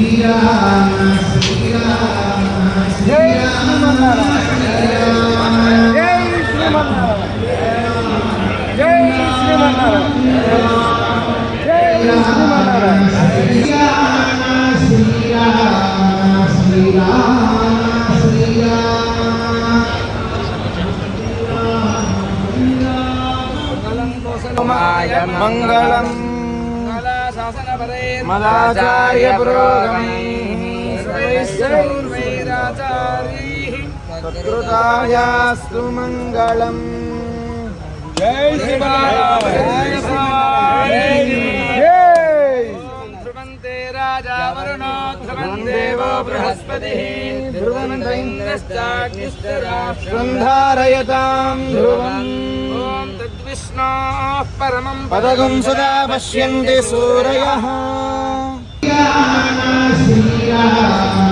मंगलम मदाचार्य पुरोगमैराचार्यस्तु मंगलम। जय शिवाय जय शिवाय ध्रुवन्ते राजा वरुणो ध्रुवं देवो बृहस्पतिः ध्रुवन्त इन्द्रश्चाग्निश्च राष्ट्रं धारयतां ध्रुवम्। ॐ तद्विष्णोः परमं पदगं सदा पश्यन्ति सूरयः।